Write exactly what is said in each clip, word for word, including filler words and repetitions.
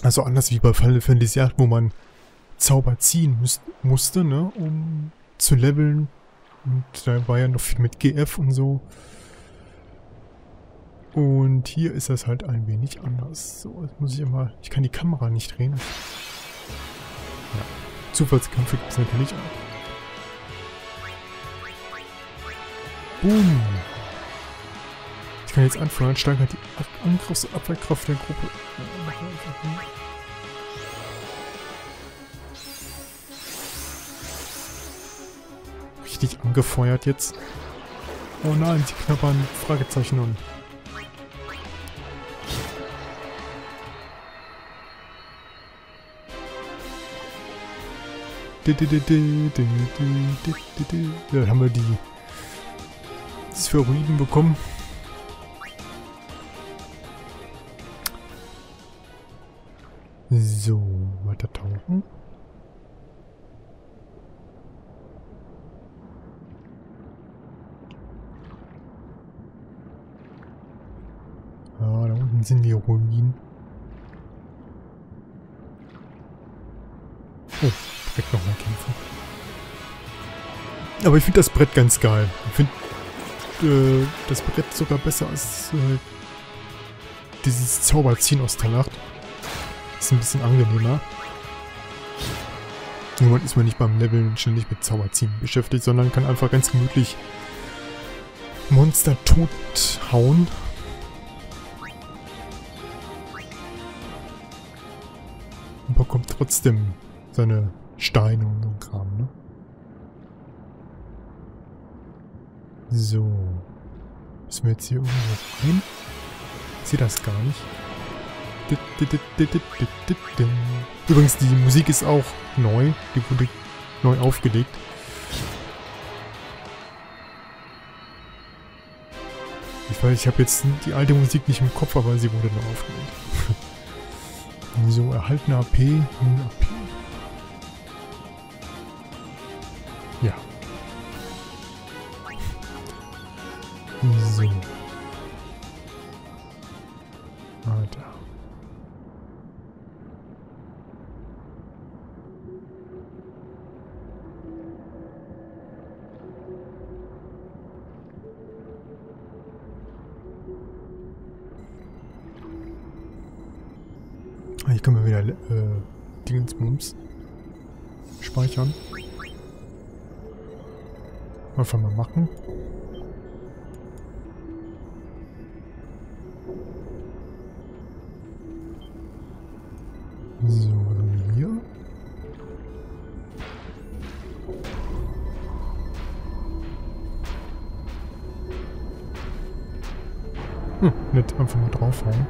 Also anders wie bei Final Fantasy acht, wo man Zauber ziehen müß, musste, ne, um zu leveln. Und da war ja noch viel mit G F und so. Und hier ist das halt ein wenig anders. So, jetzt muss ich immer... Ich kann die Kamera nicht drehen. Ja. Zufallskämpfe gibt es natürlich auch. Boom! Ich kann jetzt anfeuern, steigert die Angriffs- und Abwehrkraft der Gruppe. Richtig angefeuert jetzt. Oh nein, sie knabbern Fragezeichen und... Da haben wir die Spheroiden bekommen. So, weiter tauchen. Ah, da unten sind die Ruinen. Oh, direkt nochmal kämpfen. Aber ich finde das Brett ganz geil. Ich finde äh, das Brett sogar besser als äh, dieses Zauberziehen aus der Nacht. Ist ein bisschen angenehmer. Irgendwann ist man nicht beim Leveln ständig mit Zauberziehen beschäftigt, sondern kann einfach ganz gemütlich Monster tot hauen. Und bekommt trotzdem seine Steine und so ein Kram, ne? So. Müssen wir jetzt hier irgendwo rein? Ich sehe das gar nicht. Übrigens, die Musik ist auch neu. Die wurde neu aufgelegt. Ich weiß, ich habe jetzt die alte Musik nicht im Kopf, aber sie wurde neu aufgelegt. So, erhaltene A P. null A P. Ja. So. Ah, da. Hier können wir wieder äh, Dingensbums speichern. Einfach mal machen. So, dann hier. Hm, nicht einfach mal draufhauen.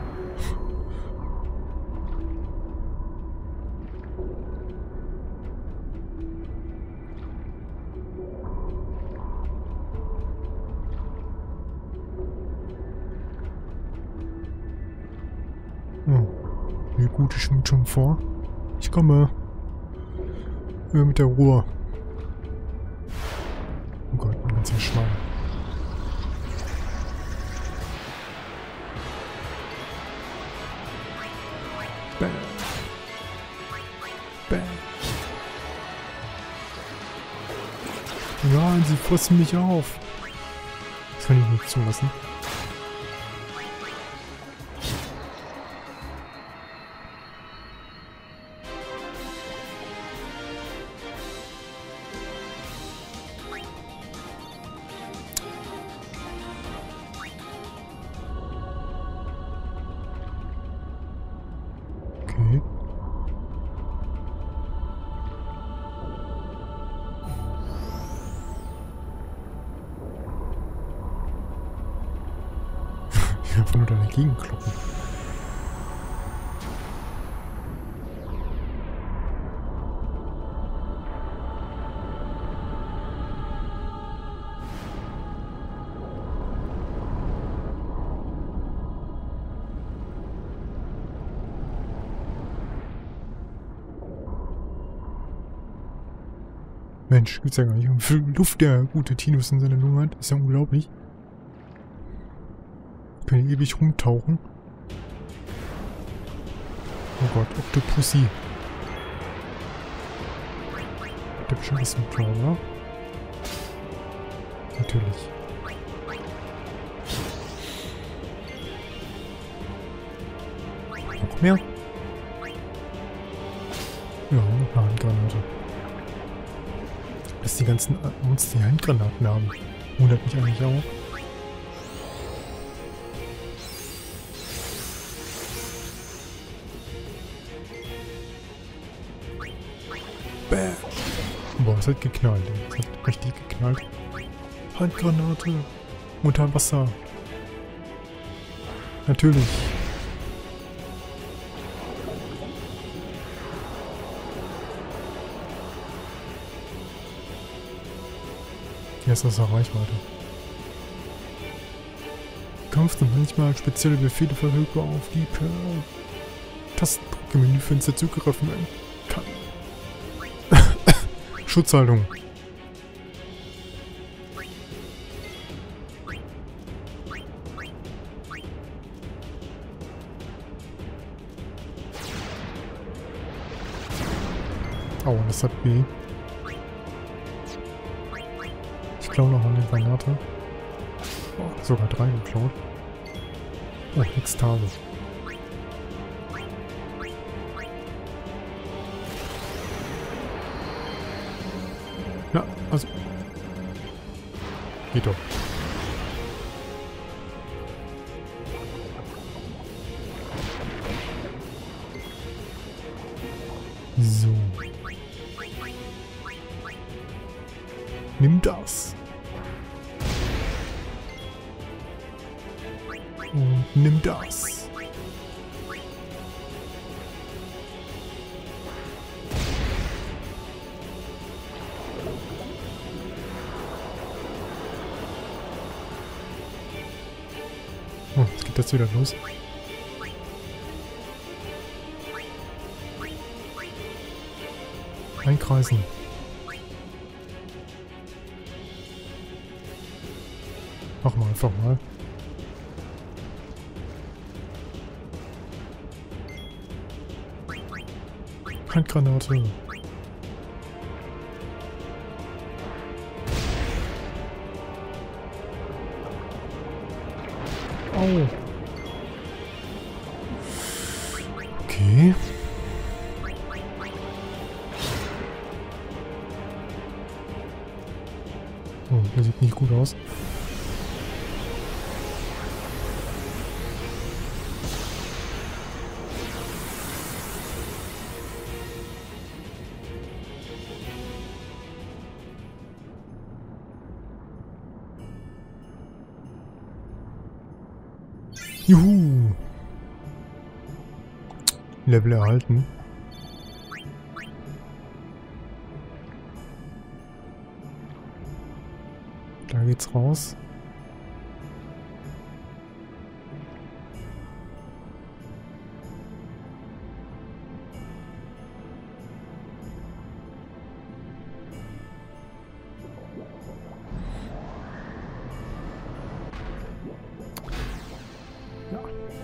Die Gute schwimmt schon vor. Ich komme. Höher mit der Ruhe. Oh Gott, ein ganzer Schwamm. Bam. Bam. Ja, sie fressen mich auf. Das kann ich nicht zulassen. Okay. Ich will einfach nur dagegen kloppen. Mensch, gibt's ja gar nicht. Wie viel Luft der gute Tinus in seiner Lunge hat, ist ja unglaublich. Können ewig rumtauchen. Oh Gott, Octopussy. Der bestimmt ist ein Brawler. Natürlich. Noch mehr? Ja, noch eine Handgranate. Dass die ganzen Monster die Handgranaten haben. Wundert mich eigentlich auch. Bäh. Boah, es hat geknallt. Es hat richtig geknallt. Handgranate. Unter Wasser. Natürlich. Jetzt ist er Reichweite. Kampf sind manchmal spezielle Befehle verfügbar, auf die per Tastendruck im Menüfenster zugegriffen werden kann. Schutzhaltung. Oh, das hat weh. Ich klaue noch eine Granate. Oh, sogar drei geklaut. Oh, Ekstase. Ja, also. Geht doch. So. Nimm das. Und nimm das. Oh, jetzt geht das wieder los. Einkreisen. Machen wir einfach mal. Handgranate. Au. Okay. Oh, der sieht nicht gut aus. Juhu! Level erhalten. Da geht's raus. Ja.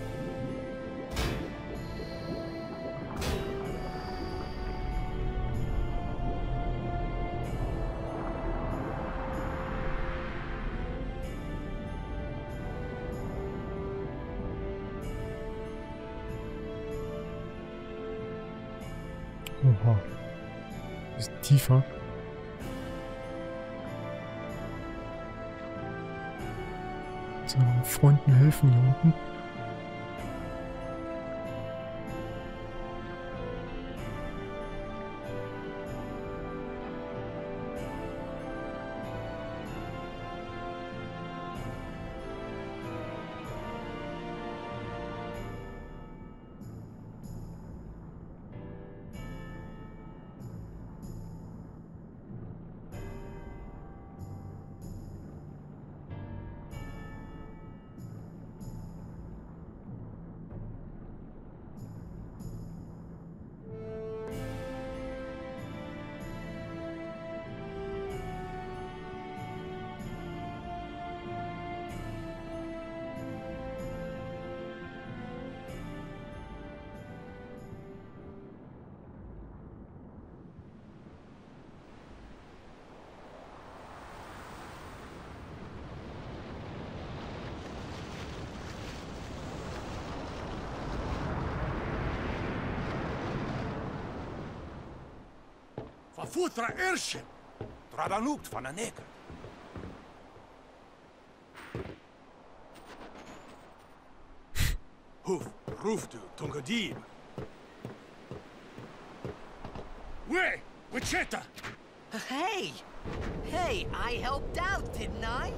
Oha. Ist tiefer. So, Freunden helfen hier unten. Verfutra Irschen! Tradanukt van een neker. Hoef, roefdu, tungadib. Wee, Wichita! Hey! Hey, I helped out, didn't I?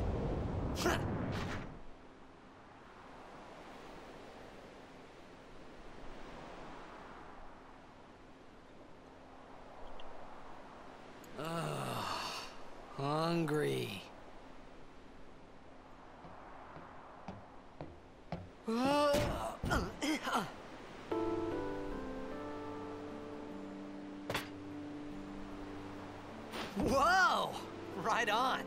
Ugh, hungry. Whoa! Right on.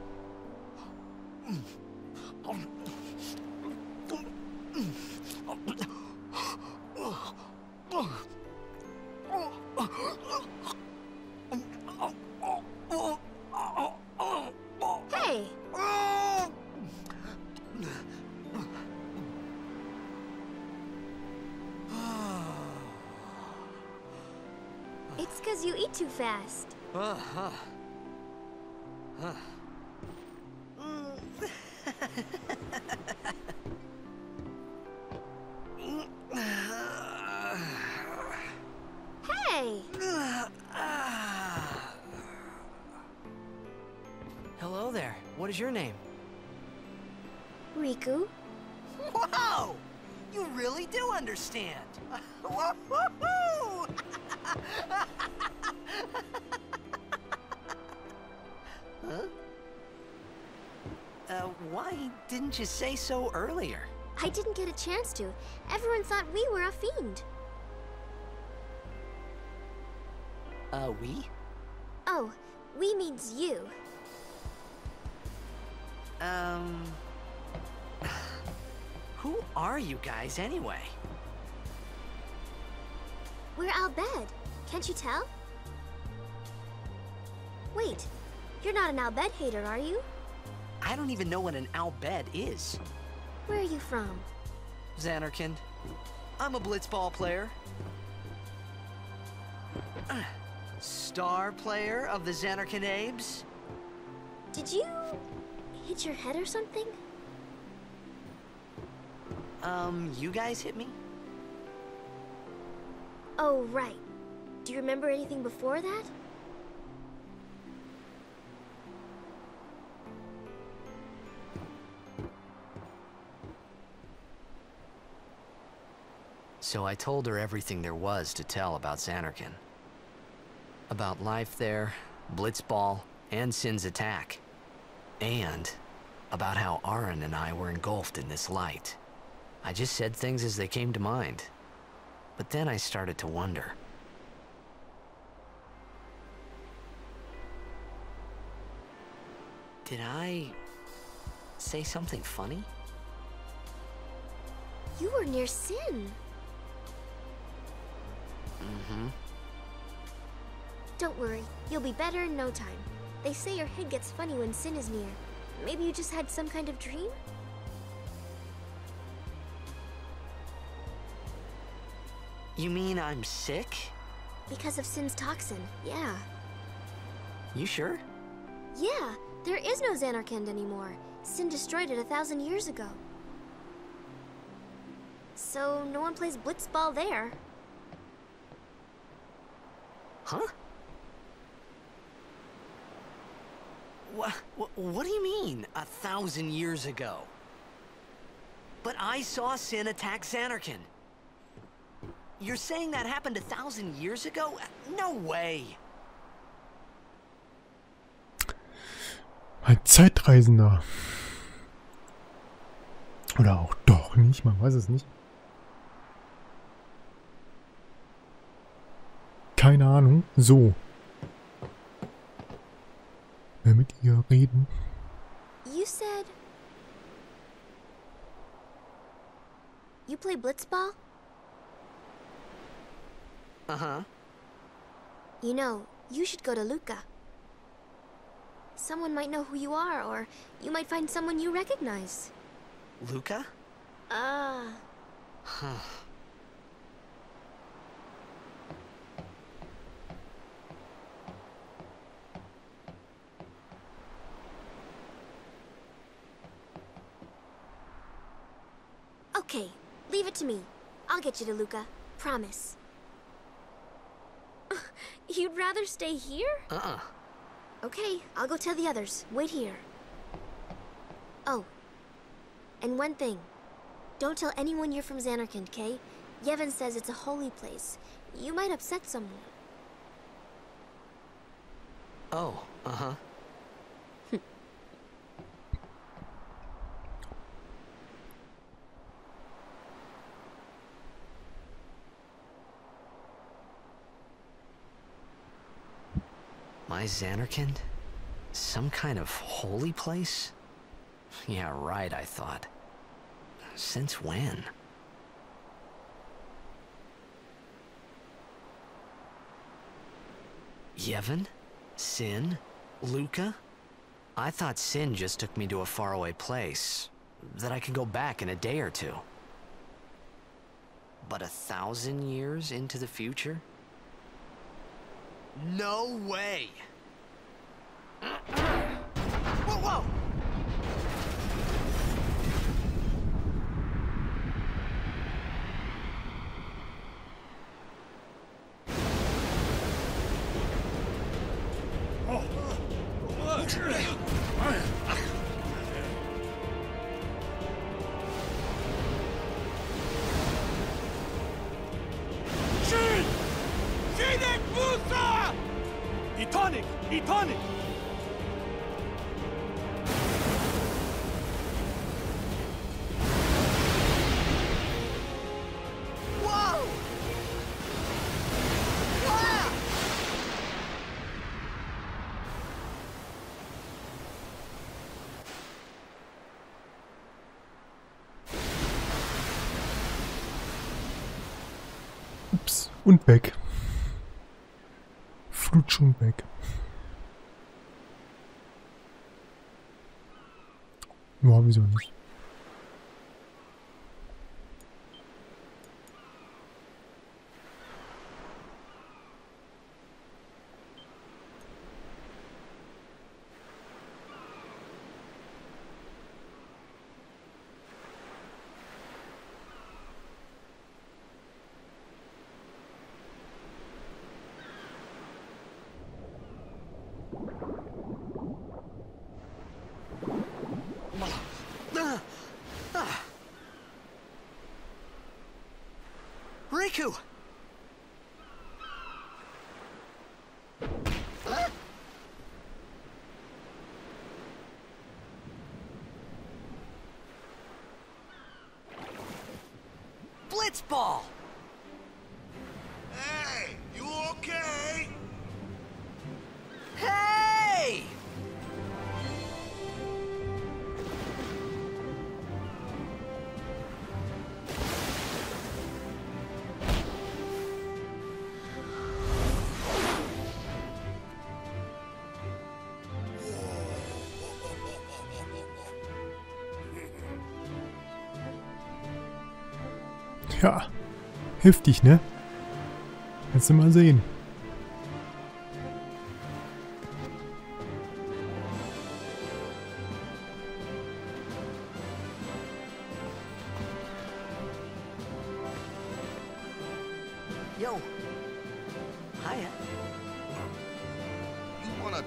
Hey! It's because you eat too fast. Uh-huh. Huh. Hey! Hello there. What is your name? Riku? Whoa! You really do understand. Woo-hoo-hoo! Huh? Uh, why didn't you say so earlier? I didn't get a chance to. Everyone thought we were a fiend. Uh, we? Oh, we means you. Um... Who are you guys, anyway? We're Al Bhed. Can't you tell? Wait, you're not an Al Bhed hater, are you? I don't even know what an Al Bhed is. Where are you from? Zanarkand. I'm a blitzball player. Uh, star player of the Zanarkand Abes. Did you hit your head or something? Um, you guys hit me? Oh, right. Do you remember anything before that? So I told her everything there was to tell about Zanarkand. About life there, Blitzball, and Sin's attack. And about how Auron and I were engulfed in this light. I just said things as they came to mind. But then I started to wonder. Did I say something funny? You were near Sin. Mm-hmm. Don't worry, you'll be better in no time. They say your head gets funny when Sin is near. Maybe you just had some kind of dream? You mean I'm sick? Because of Sin's toxin, yeah. You sure? Yeah, there is no Zanarkand anymore. Sin destroyed it a thousand years ago. So no one plays blitzball there. Huh? What, what, what do you mean, a thousand years ago? But I saw Sin attack Zanarkand. You're saying that happened a thousand years ago? No way! Ein Zeitreisender. Oder auch doch nicht, man weiß es nicht. Keine Ahnung. So. Wer mit ihr reden? You said... You play blitzball? Uh-huh. You know, you should go to Luca. Someone might know who you are, or you might find someone you recognize. Luca? Ah. Huh. Leave it to me. I'll get you to Luca. Promise. You'd rather stay here? Uh-uh. Okay, I'll go tell the others. Wait here. Oh. And one thing. Don't tell anyone you're from Zanarkand, okay? Yevon says it's a holy place. You might upset someone. Oh, uh-huh. My Zanarkand? Some kind of holy place? Yeah, right, I thought. Since when? Yevon? Sin? Luca? I thought Sin just took me to a faraway place, that I could go back in a day or two. But a thousand years into the future? No way! Whoa, whoa! Shin! Sinek Musa! Etonic! Etonic! Whoa! Ah! Ups. Und weg. Flutsch und weg. Ja, wieso nicht? Riku! Huh? Blitzball! Hey, you okay? Hey! Ja, heftig, ne? Kannst du mal sehen. Yo. Hiya. You wanna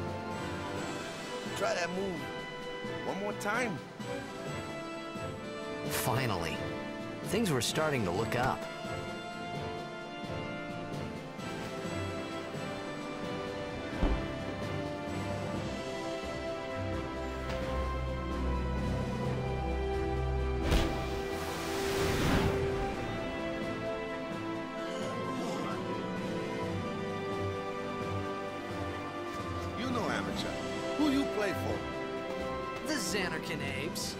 try that move one more time? Finally. Things were starting to look up. You know amateur. Who you play for? The Zanarkand Apes.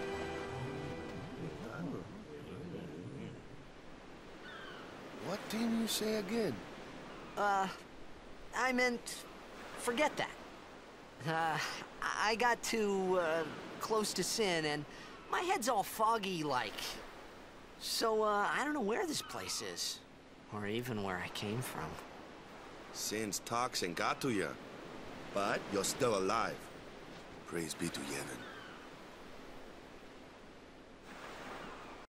What team you say again? Uh, I meant, forget that. Uh, I got too, uh, close to Sin, and my head's all foggy like. So, uh, I don't know where this place is. Or even where I came from. Sin's toxin got to you. But you're still alive. Praise be to Yevon.